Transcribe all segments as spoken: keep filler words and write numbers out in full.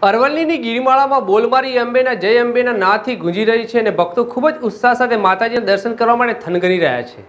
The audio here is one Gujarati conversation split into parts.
અરવલ્લીની ગિરિમાળામાં બોલમારી અંબેના જય અંબેના નાદથી ગુંજી રહી છે અને ભક્તો ખૂબ જ ઉત્સાહ સાથે માતાજીના દર્શન કરવા માટે થનગની રહ્યા છે।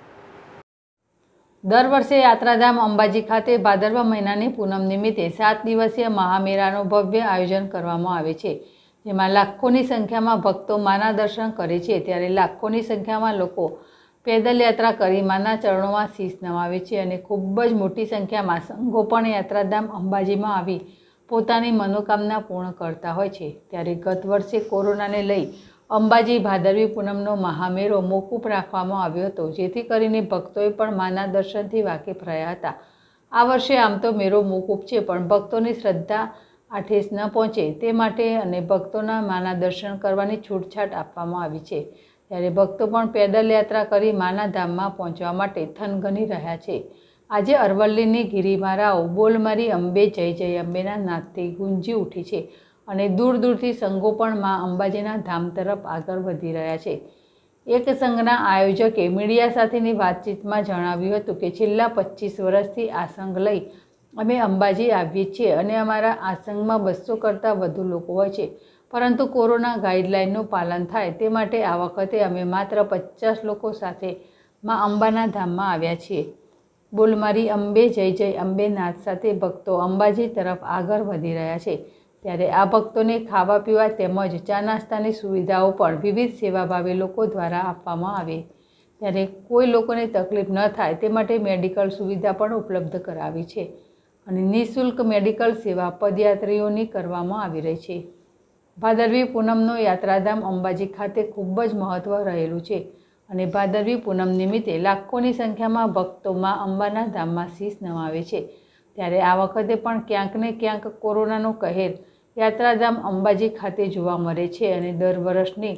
દર વર્ષે યાત્રાધામ અંબાજી ખાતે ભાદરવા મહિનાની પૂનમ નિમિત્તે સાત દિવસીય મહામેળાનું ભવ્ય આયોજન કરવામાં આવે છે, જેમાં લાખોની સંખ્યામાં ભક્તો માના દર્શન કરે છે। ત્યારે લાખોની સંખ્યામાં લોકો પેદલ યાત્રા કરી માના ચરણોમાં શીશ નમાવે છે અને ખૂબ જ મોટી સંખ્યામાં સંઘો પણ યાત્રાધામ અંબાજીમાં આવી પોતાની મનોકામના પૂર્ણ કરતા હોય છે। ત્યારે ગત વર્ષે કોરોનાને લઈ અંબાજી ભાદરવી પૂનમનો મહામેળો મોકૂફ રાખવામાં આવ્યો હતો, જેથી કરીને ભક્તોએ પણ માના દર્શનથી વાકેફ રહ્યા હતા। આ વર્ષે આમ તો મેળો મોકૂફ છે, પણ ભક્તોની શ્રદ્ધા આઠેસ ન પહોંચે તે માટે અને ભક્તોના માના દર્શન કરવાની છૂટછાટ આપવામાં આવી છે। ત્યારે ભક્તો પણ પેદલ યાત્રા કરી માના ધામમાં પહોંચવા માટે થનગની રહ્યા છે। આજે અરવલ્લીની ગિરિમાળાઓ બોલમારી અંબે જય જય અંબેના નાદથી ગુંજી ઉઠી છે અને દૂર દૂરથી સંઘો પણ મા અંબાજીના ધામ તરફ આગળ વધી રહ્યા છે। એક સંઘના આયોજકે મીડિયા સાથેની વાતચીતમાં જણાવ્યું હતું કે છેલ્લા પચીસ વર્ષથી આ સંઘ લઈ અમે અંબાજી આવીએ છીએ અને અમારા આ સંઘમાં બસો કરતાં વધુ લોકો હોય છે, પરંતુ કોરોના ગાઈડલાઇનનું પાલન થાય તે માટે આ વખતે અમે માત્ર પચાસ લોકો સાથે મા અંબાના ધામમાં આવ્યા છીએ। બોલમારી અંબે જય જય અંબે નાદ સાથે ભક્તો અંબાજી તરફ આગળ વધી રહ્યા છે। ત્યારે આ ભક્તોને ખાવા પીવા તેમજ ચા નાસ્તાની સુવિધાઓ પણ વિવિધ સેવાભાવી લોકો દ્વારા આપવામાં આવે, ત્યારે કોઈ લોકોને તકલીફ ન થાય તે માટે મેડિકલ સુવિધા પણ ઉપલબ્ધ કરાવી છે અને નિઃશુલ્ક મેડિકલ સેવા પદયાત્રીઓની કરવામાં આવી રહી છે। ભાદરવી પૂનમનો યાત્રાધામ અંબાજી ખાતે ખૂબ જ મહત્વ રહેલું છે અને ભાદરવી પૂનમ નિમિત્તે લાખોની સંખ્યામાં ભક્તો મા અંબાના ધામમાં શીશ નમાવે છે। ત્યારે આ વખતે પણ ક્યાંક ને ક્યાંક કોરોનાનો કહેર યાત્રાધામ અંબાજી ખાતે જોવા મળે છે અને દર વર્ષની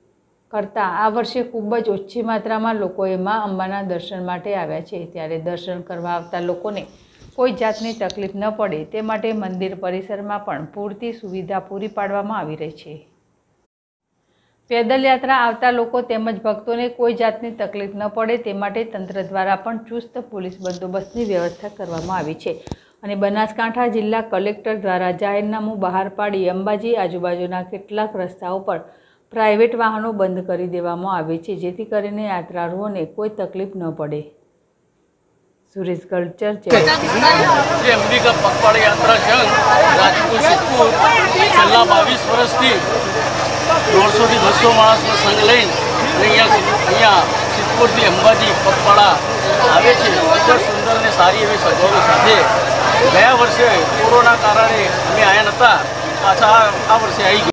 કરતાં આ વર્ષે ખૂબ જ ઓછી માત્રામાં લોકોએ મા અંબાના દર્શન માટે આવ્યા છે। ત્યારે દર્શન કરવા આવતા લોકોને કોઈ જાતની તકલીફ ન પડે તે માટે મંદિર પરિસરમાં પણ પૂરતી સુવિધા પૂરી પાડવામાં આવી રહી છે। પેદલ યાત્રા આવતા લોકો તેમજ ભક્તોને કોઈ જાતની તકલીફ ન પડે તે માટે તંત્ર દ્વારા પણ ચુસ્ત પોલીસ બંદોબસ્તની વ્યવસ્થા કરવામાં આવી છે અને બનાસકાંઠા જિલ્લા કલેક્ટર દ્વારા જાહેરનામું બહાર પાડી અંબાજી આજુબાજુના કેટલાક રસ્તાઓ પર પ્રાઇવેટ વાહનો બંધ કરી દેવામાં આવે છે, જેથી કરીને યાત્રાળુઓને કોઈ તકલીફ ન પડે। સુરેશ ગલચર જે અંબિકા પગપાળા યાત્રા સંઘ રાજકોટ સિદ્ધપુર છેલ્લા બાવીસ વર્ષથી દોઢસોથી બસો માણસનો સંઘ લઈને અહીંયા અહીંયા સિદ્ધપુરથી અંબાજી પગપાળા આવે છે। ખૂબ જ સુંદર અને સારી એવી સગવડો સાથે ગયા વર્ષે કોરોના કારણે અમે આવ્યા નહોતા, પાછા આ વર્ષે આવી ગયા।